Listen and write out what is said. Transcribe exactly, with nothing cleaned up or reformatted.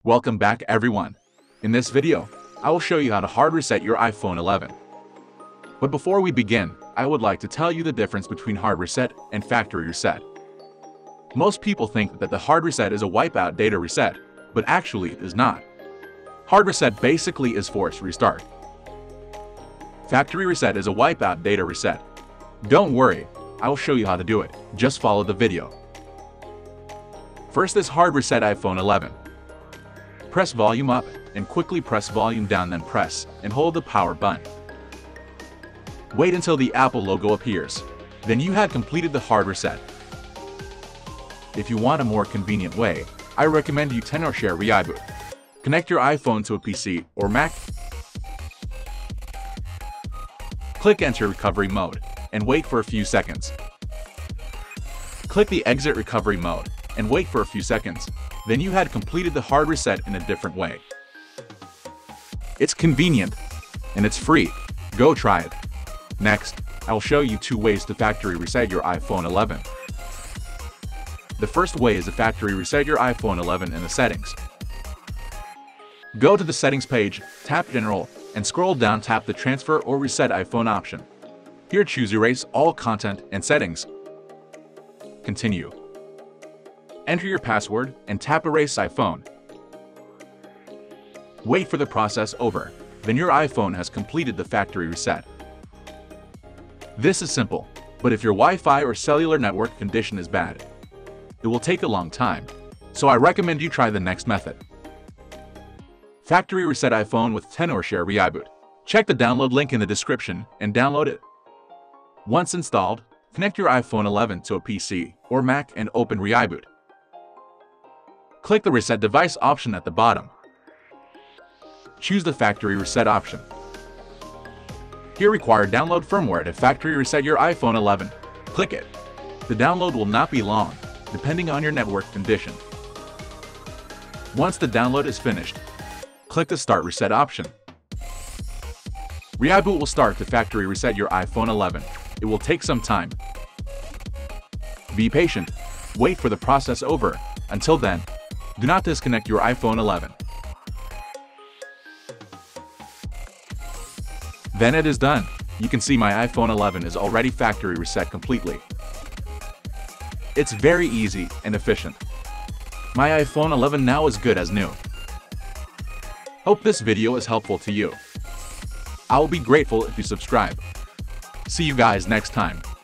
Welcome back everyone. In this video, I will show you how to hard reset your iPhone eleven. But before we begin, I would like to tell you the difference between hard reset and factory reset. Most people think that the hard reset is a wipeout data reset, but actually it is not. Hard reset basically is forced restart. Factory reset is a wipeout data reset. Don't worry, I will show you how to do it. Just follow the video. First is hard reset iPhone eleven. Press volume up and quickly press volume down, then press and hold the power button. Wait until the Apple logo appears. Then you have completed the hard reset. If you want a more convenient way, I recommend you Tenorshare ReiBoot. Connect your iPhone to a P C or Mac. Click Enter Recovery Mode and wait for a few seconds. Click the Exit Recovery Mode and wait for a few seconds. Then you had completed the hard reset in a different way. It's convenient and it's free. Go try it. Next, I will show you two ways to factory reset your iPhone eleven. The first way is to factory reset your iPhone eleven in the settings. Go to the settings page, tap General, and scroll down, tap the Transfer or Reset iPhone option. Here choose Erase All Content and Settings. Continue. Enter your password and tap Erase iPhone. Wait for the process over, then your iPhone has completed the factory reset. This is simple, but if your Wi-Fi or cellular network condition is bad, it will take a long time, so I recommend you try the next method. Factory reset iPhone with Tenorshare ReiBoot. Check the download link in the description and download it. Once installed, connect your iPhone eleven to a P C or Mac and open ReiBoot. Click the Reset Device option at the bottom. Choose the Factory Reset option. Here require download firmware to factory reset your iPhone eleven. Click it. The download will not be long, depending on your network condition. Once the download is finished, click the Start Reset option. ReiBoot will start to factory reset your iPhone eleven. It will take some time. Be patient. Wait for the process over. Until then, do not disconnect your iPhone eleven. Then it is done. You can see my iPhone eleven is already factory reset completely. It's very easy and efficient. My iPhone eleven now is good as new. Hope this video is helpful to you. I will be grateful if you subscribe. See you guys next time.